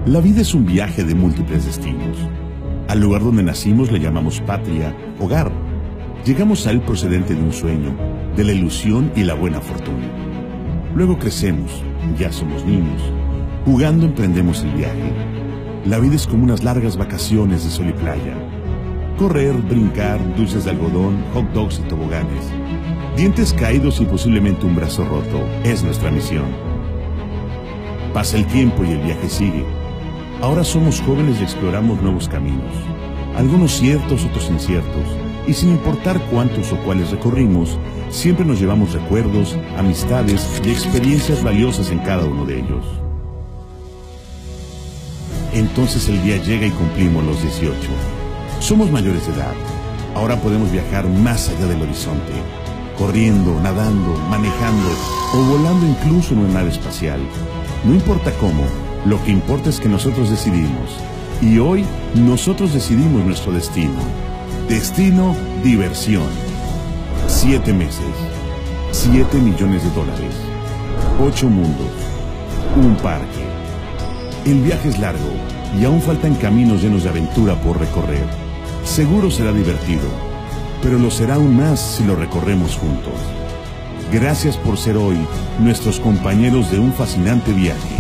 La vida es un viaje de múltiples destinos. Al lugar donde nacimos le llamamos patria, hogar. Llegamos a él procedente de un sueño, de la ilusión y la buena fortuna. Luego crecemos, ya somos niños. Jugando emprendemos el viaje. La vida es como unas largas vacaciones de sol y playa. Correr, brincar, dulces de algodón, hot dogs y toboganes. Dientes caídos y posiblemente un brazo roto es nuestra misión. Pasa el tiempo y el viaje sigue. Ahora somos jóvenes y exploramos nuevos caminos. Algunos ciertos, otros inciertos. Y sin importar cuántos o cuáles recorrimos, siempre nos llevamos recuerdos, amistades y experiencias valiosas en cada uno de ellos. Entonces el día llega y cumplimos los 18. Somos mayores de edad. Ahora podemos viajar más allá del horizonte, corriendo, nadando, manejando o volando incluso en una nave espacial. No importa cómo, lo que importa es que nosotros decidimos. Y hoy nosotros decidimos nuestro destino. Destino, diversión. 7 meses, 7 millones de dólares, 8 mundos, un parque. El viaje es largo y aún faltan caminos llenos de aventura por recorrer. Seguro será divertido, pero lo será aún más si lo recorremos juntos. Gracias por ser hoy nuestros compañeros de un fascinante viaje.